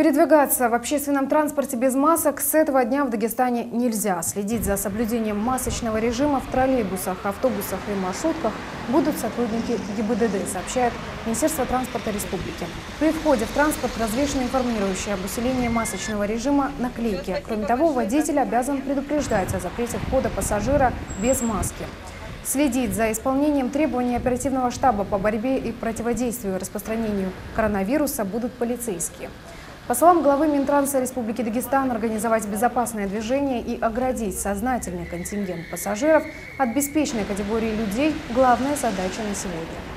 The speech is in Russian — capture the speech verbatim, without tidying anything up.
Передвигаться в общественном транспорте без масок с этого дня в Дагестане нельзя. Следить за соблюдением масочного режима в троллейбусах, автобусах и маршрутках будут сотрудники ГИБДД, сообщает Министерство транспорта республики. При входе в транспорт развешаны информирующие об усилении масочного режима наклейки. Кроме того, водитель обязан предупреждать о запрете входа пассажира без маски. Следить за исполнением требований оперативного штаба по борьбе и противодействию распространению коронавируса будут полицейские. По словам главы Минтранса Республики Дагестан, организовать безопасное движение и оградить сознательный контингент пассажиров от беспечной категории людей – главная задача на сегодня.